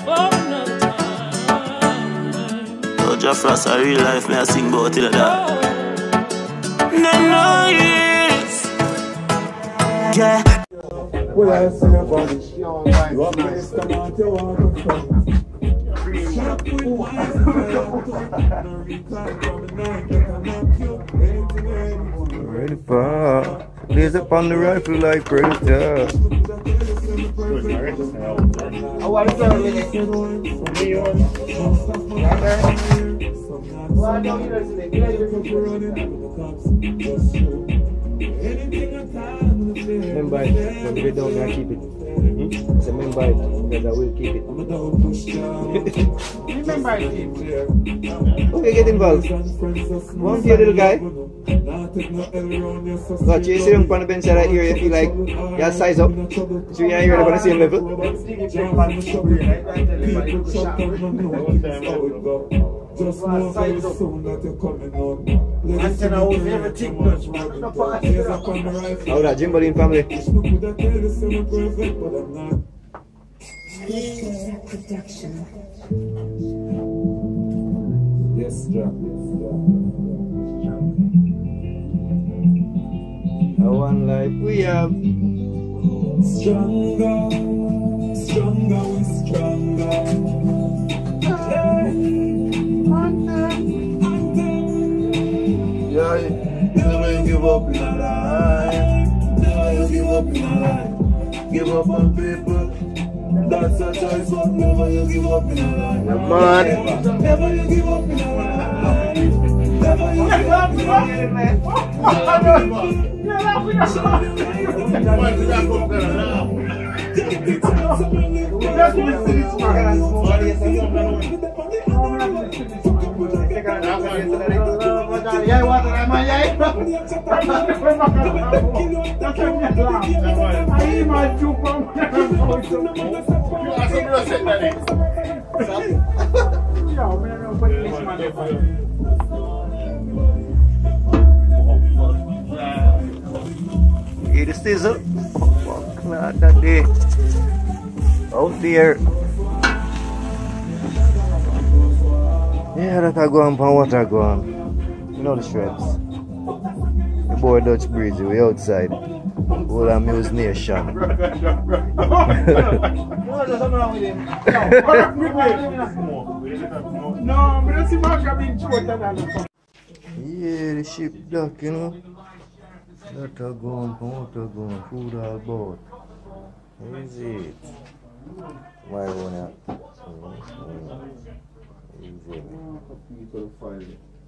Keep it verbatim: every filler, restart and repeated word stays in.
Oh, Jah Frost, a real life, me I sing about it like that. No, no, yes. Yeah. Well, I sing about it. You want to come out, you want to come. Ready for lays upon the rifle like predator. I want to go with it. Well, I know you listen remember it, when we don't gonna keep it. Hmm? So remember it, because I will keep it. Remember it, keep it. Okay, get involved. One here, little guy. Got you sit down on the bench right here, you feel like you size up. So you're here on the same level. Just know very soon that you're coming on. Listen, I was everything much, man. How that Jimbalin family? Production. Yes, Jack. A one life we have. Stronger, stronger, we stronger. Yeah, never give up in life. Never give up in life. Give up on people. That's a choice, but never you give up in life. Man. Never you give up in life. Never you give up in life. Get the sizzle. Fuck that day. Out there. Yeah, that I go on, pan what I go on. You know the shreds. The boy Dutch Breezy, we outside. All Amuse Nation. No, but that's the being shorter than the Yeah, the ship dock, you know. That I go on, pan what I go on. Food all about. Is it? My one, yeah. Mm-hmm. Easy.